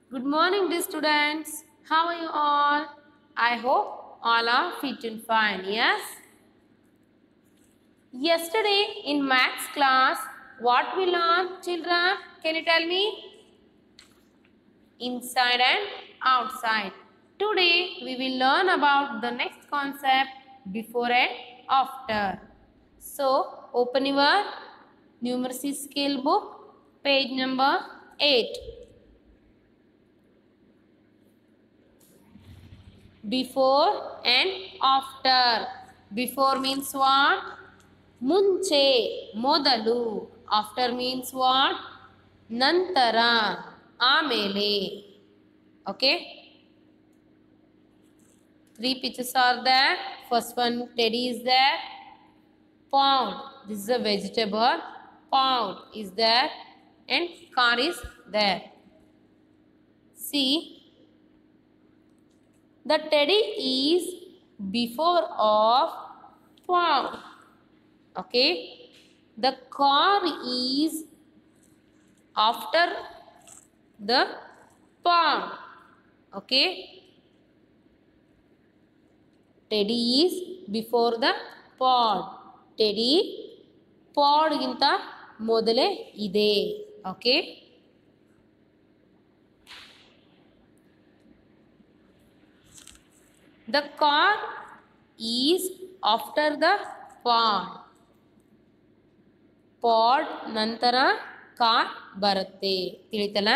Good morning, dear students. How are you all? I hope all are fit and fine. Yes? Yesterday in maths class, what we learned, children? Can you tell me? Inside and outside. Today we will learn about the next concept, before and after. So, open your numeracy scale book, page number 8. Before and after. Before means what? Munche, modalu. After means what? Nantara, amele. Okay? Three pictures are there. First one, Teddy is there. Pound, this is a vegetable. Pound is there. And car is there. See, the teddy is before of pound. Okay. The car is after the pound. Okay. Teddy is before the pod. Teddy pod ginta modale ide. Okay. The car is after the pod. Pod ನಂತರ car ಬರುತ್ತೆ. ತಿಳಿತಲ್ಲ?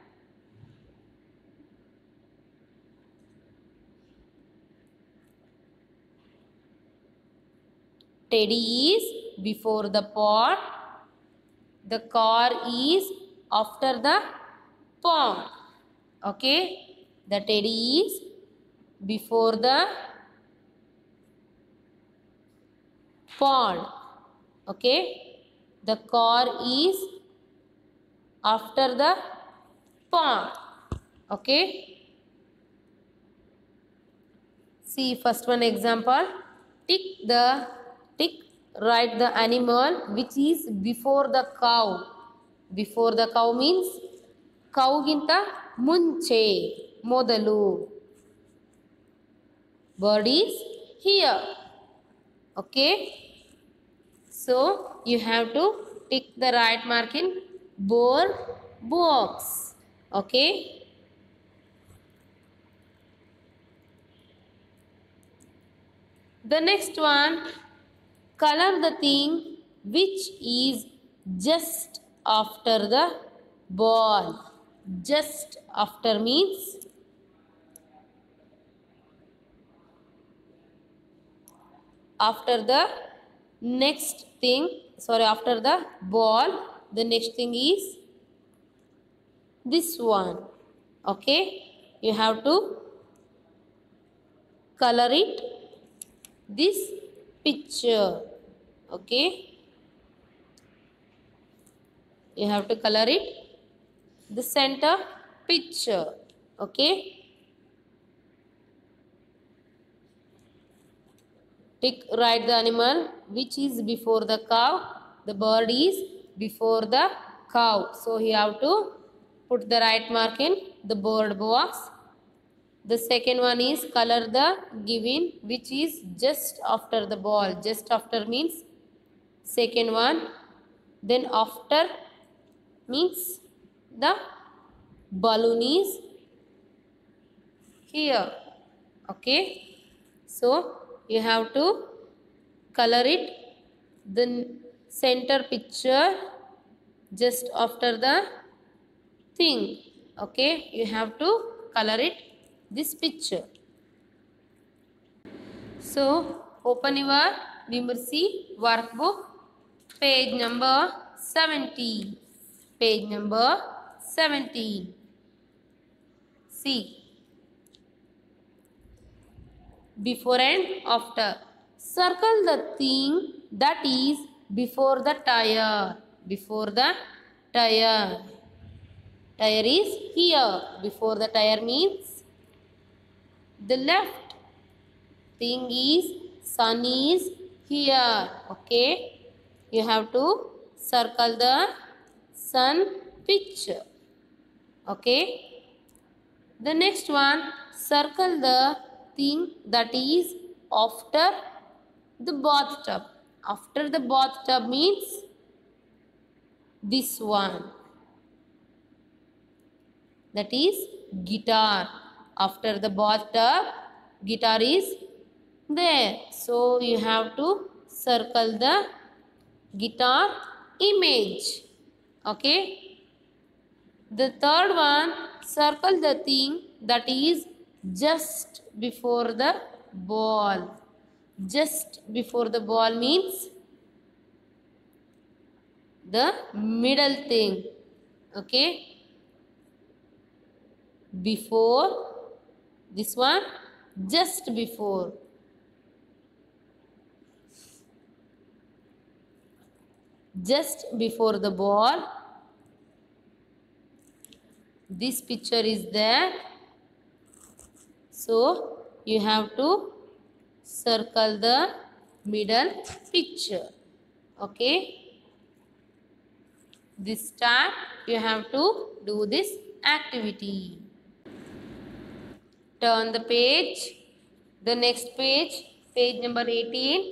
Teddy is before the pod. The car is after the pond. Okay. The teddy is before the pond. Okay. The car is after the pond. Okay. See first one example. Write the animal which is before the cow. Before the cow means cow ginta munche, modalu. Bird is here. Okay. So you have to tick the right mark in bird box. Okay. The next one, color the thing which is just after the ball. Just after means after the next thing, after the ball, the next thing is this one. Okay. You have to color it this picture. Okay. You have to color it the center picture. Okay. Write the animal which is before the cow. The bird is before the cow. So you have to put the right mark in the bird box. The second one is color the given which is just after the ball. Just after means second one. Then after means the balloon is here. Okay. So you have to color it the center picture just after the thing. Okay. You have to color it this picture. So open your numeracy workbook, page number 70. Page number 17. See. Before and after. Circle the thing that is before the tire. Before the tire. Tire is here. Before the tire means the left. Thing is sun is here. Okay. You have to circle the sun picture. Okay. The next one, circle the thing that is after the bathtub. After the bathtub means this one. That is guitar. After the bathtub, guitar is there. So you have to circle the guitar image. Okay. The third one, circle the thing that is just before the ball. Just before the ball means the middle thing. Okay. Before this one, just before. Just before the ball. This picture is there. So you have to circle the middle picture. Okay. This time you have to do this activity. Turn the page. The next page, page number 18.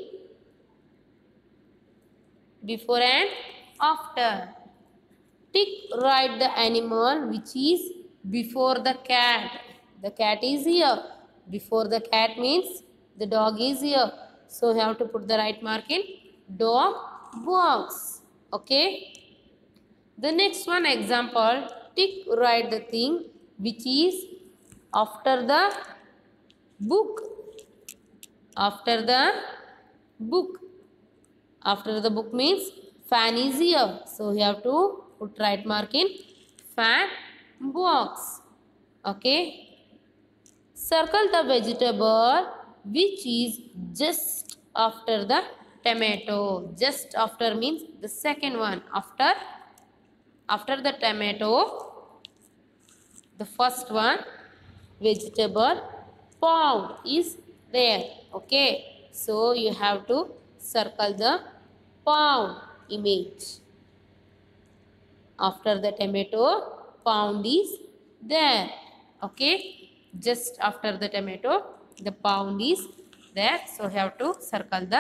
Before and after. Tick right the animal which is before the cat. The cat is here. Before the cat means the dog is here. So you have to put the right mark in dog box. Okay. The next one example. Tick right the thing which is after the book. After the book. After the book means fan is here. So you have to put right mark in fan box. Okay. Circle the vegetable which is just after the tomato. Just after means the second one. After the tomato, the first one, vegetable pound is there. Okay. So you have to circle the pound image. After the tomato, pound is there. Okay. Just after the tomato, the pound is there. So you have to circle the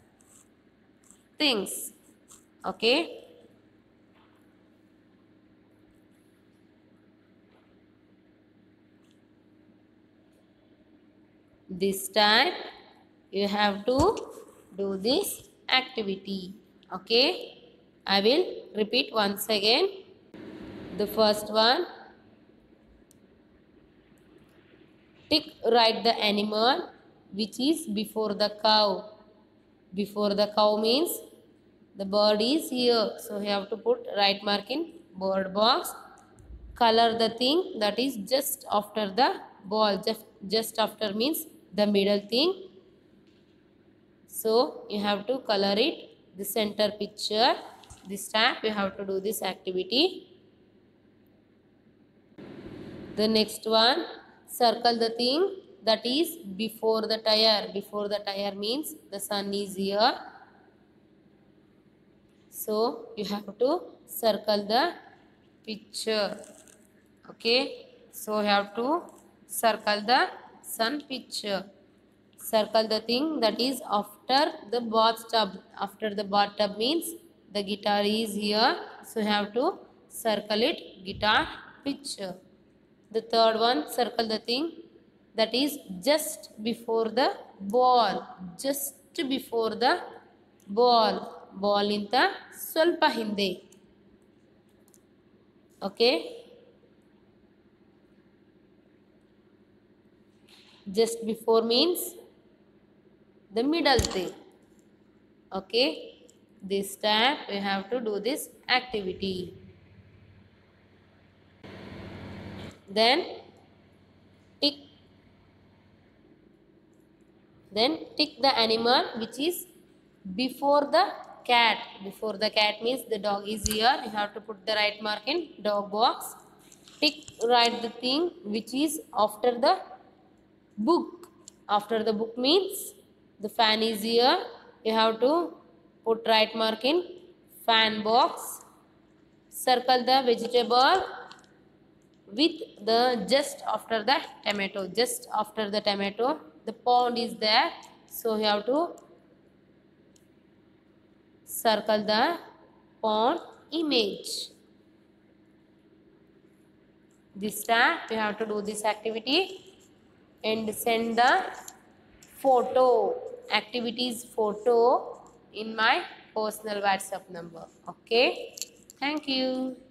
things. Okay. This time you have to do this activity. Okay. I will repeat once again. The first one, tick right the animal which is before the cow. Before the cow means the bird is here. So you have to put right mark in bird box. Color the thing that is just after the ball. Just after means the middle thing. So you have to color it the center picture. This time you have to do this activity. The next one, circle the thing that is before the tire. Before the tire means the sun is here. So you have to circle the picture. Okay. So you have to circle the sun picture. Circle the thing that is after the bathtub. After the bathtub means the guitar is here. So you have to circle it, guitar picture. The third one, circle the thing that is just before the ball. Just before the ball. Ball in the ಸ್ವಲ್ಪ ಹಿಂದೆ. Okay. Just before means the middle thing. Okay. This time we have to do this activity. Then tick the animal which is before the cat. Before the cat means the dog is here. You have to put the right mark in dog box. Tick right the thing which is after the book. After the book means the fan is here. You have to put right mark in fan box. Circle the vegetable with the just after the tomato. Just after the tomato, the pond is there. So you have to circle the pond image. This time we have to do this activity and send the photo, activities photo in my personal WhatsApp number. Okay. Thank you.